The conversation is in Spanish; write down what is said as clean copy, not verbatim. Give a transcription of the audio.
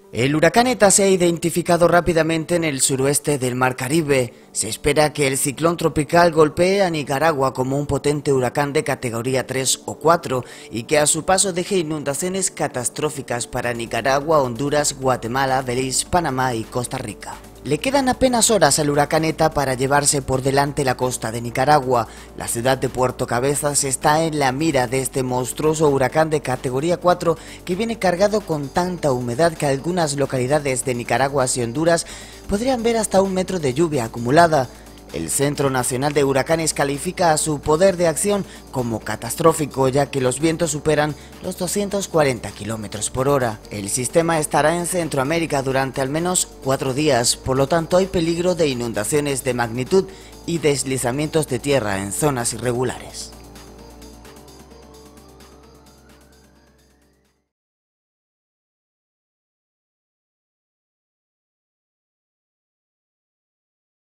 El huracán ETA se ha identificado rápidamente en el suroeste del Mar Caribe. Se espera que el ciclón tropical golpee a Nicaragua como un potente huracán de categoría 3 o 4 y que a su paso deje inundaciones catastróficas para Nicaragua, Honduras, Guatemala, Belice, Panamá y Costa Rica. Le quedan apenas horas al huracán ETA para llevarse por delante la costa de Nicaragua. La ciudad de Puerto Cabezas está en la mira de este monstruoso huracán de categoría 4 que viene cargado con tanta humedad que algunas localidades de Nicaragua y Honduras podrían ver hasta 1 metro de lluvia acumulada. El Centro Nacional de Huracanes califica a su poder de acción como catastrófico, ya que los vientos superan los 240 km por hora. El sistema estará en Centroamérica durante al menos 4 días, por lo tanto hay peligro de inundaciones de magnitud y deslizamientos de tierra en zonas irregulares.